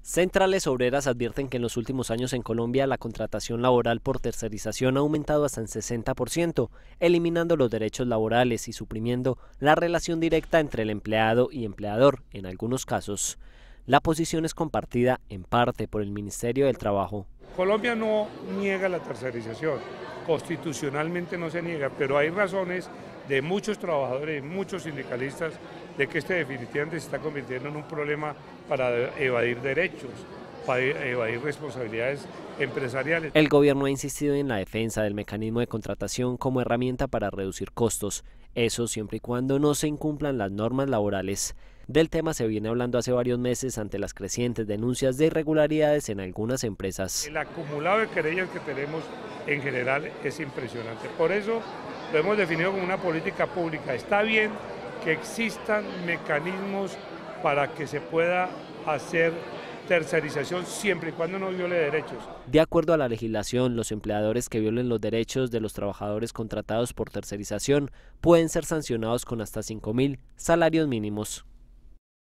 Centrales obreras advierten que en los últimos años en Colombia la contratación laboral por tercerización ha aumentado hasta en 60%, eliminando los derechos laborales y suprimiendo la relación directa entre el empleado y empleador en algunos casos. La posición es compartida en parte por el Ministerio del Trabajo. Colombia no niega la tercerización, constitucionalmente no se niega, pero hay razones de muchos trabajadores y muchos sindicalistas de que este definitivamente se está convirtiendo en un problema para evadir derechos, para evadir responsabilidades empresariales. El gobierno ha insistido en la defensa del mecanismo de contratación como herramienta para reducir costos, eso siempre y cuando no se incumplan las normas laborales. Del tema se viene hablando hace varios meses ante las crecientes denuncias de irregularidades en algunas empresas. El acumulado de querellas que tenemos en general es impresionante. Por eso lo hemos definido como una política pública. Está bien que existan mecanismos para que se pueda hacer tercerización siempre y cuando no viole derechos. De acuerdo a la legislación, los empleadores que violen los derechos de los trabajadores contratados por tercerización pueden ser sancionados con hasta 5.000 salarios mínimos.